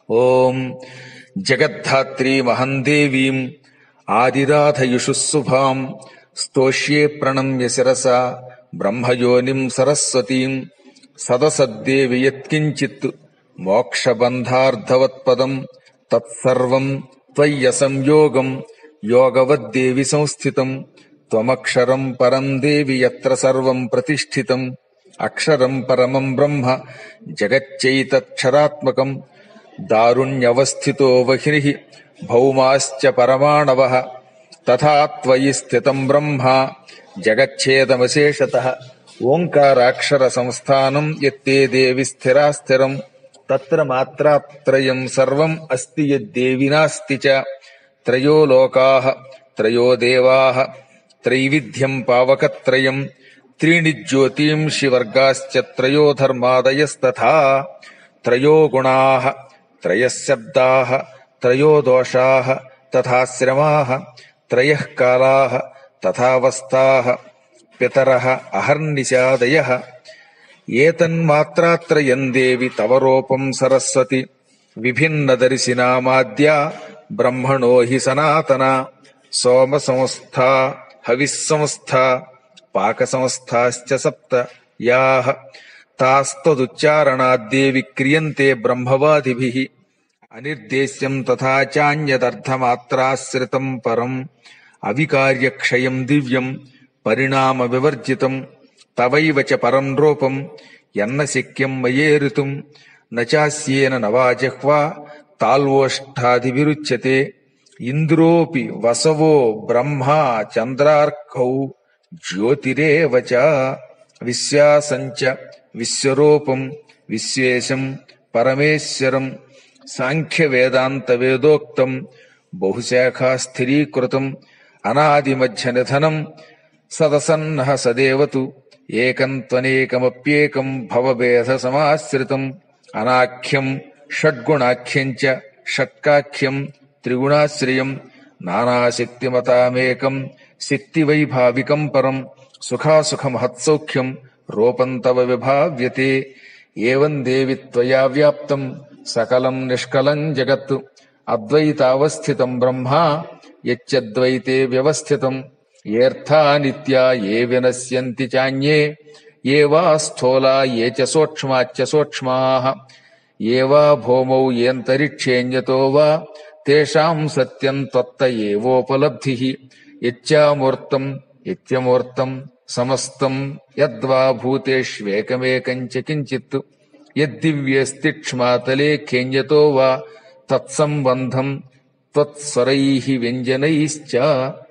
ఓం జగద్ధాత్రీ మహం దేవీం ఆదిరాధయుషుశుభాం స్తోష్యే ప్రణమ్య శిరసా బ్రహ్మయోనిం సరస్వతీం సదసద్దేవి యత్కించిత్ మోక్షబంధార్థవత్పదం తత్సర్వం త్వయ్యసంయోగం యోగవద్దేవి సంస్థితం త్వమక్షరం పరం దేవి యత్ర సర్వం ప్రతిష్ఠితం అక్షరం పరమం బ్రహ్మ జగచ్చైతక్షరాత్మకం దారుణ్యవస్థితో వహ్నిః భౌమాశ్చ పరమాణవః తథా త్వయి స్థితం బ్రహ్మ జగచ్ఛేదమశేషతః ఓంకారాక్షర సంస్థానం యత్తే దేవి స్థిరా స్థిరం తత్ర మాత్రాత్రయం సర్వం అస్తి యద్దేవి నాస్తి చ త్రయో లోకాః త్రయో దేవాః త్రైవిధ్యం పావకత్రయం త్రీణి జ్యోతింషి వర్గాశ్చ త్రయో ధర్మాదయస్తథా త్రయో గుణాః త్రయః శబ్దాః త్రయో దోషాః తథా శ్రమాః త్రయః కాలాః తథావస్థాః పితరః అహర్నిశాదయః ఏతన్మాత్రాత్రయం దేవి తవ రూపం సరస్వతి విభిన్నదర్శినామాద్యా బ్రహ్మణో హి సనాతనా సోమ సంస్థా హవిస్సంస్థా పాక సంస్థాశ్చ సప్త యాః తాస్తదుచ్చారణాద్దేవి క్రియంతే బ్రహ్మవాదిభిః అనిర్దేశ్యం తథా చాన్యదర్థమాత్రాశ్రితం పరం అవికార్యక్షయం దివ్యం పరిణామ వివర్జితం తవైవ చ పరం రూపం యన్న శక్యం మయేరితుం నచాస్యేన నవాజిహ్వా తాల్వోష్ఠాదివిరుచ్యతే ఇంద్రోపి వసవో బ్రహ్మా చంద్రార్కౌ జ్యోతిరేవ చ విశ్వాసంచ విశ్వరూపం విశ్వేశం పరమేశ్వరం సాంఖ్య వేదాంత వేదోక్తం బహుశాఖా స్థిరీకృతం అనాదిమధ్య నిధనం సదసన్నః సదేవతు ఏకం త్వనేకమప్యేకం భవభేద సమాశ్రితం అనాఖ్యం షడ్గుణాఖ్యం చ షట్కాఖ్యం త్రిగుణాశ్రయం నానాశక్తిమతామేకం శక్తివైభావికం పరం సుఖాసుఖమహత్సౌఖ్యం రూపం తవ విభావ్యతే ఏవం దేవి త్వయా వ్యాప్తం సకలం నిష్కలం జగత్ అద్వైతావస్థితం బ్రహ్మ యచ్చద్వైతే వ్యవస్థితం ఏర్థా నిత్యా ఏ వినశ్యంతి చాన్యే ఏ వా స్థూలా ఏ చ సూక్ష్మాచ్చ సూక్ష్మాః ఏ వా భౌమౌ యేంతరిక్షేణ్యతో వా తేషాం సత్యం త్వత్త ఏవోపలబ్ధిః యచ్చామూర్తం యత్యమూర్తం సమస్తం యద్వా భూతేష్వేకమేకం చ కించిత్ యద్దివ్యస్తిక్ష్మాతలే ఖేన్యతో వా తత్సంబంధం త్వత్స్వరైః వ్యంజనైశ్చ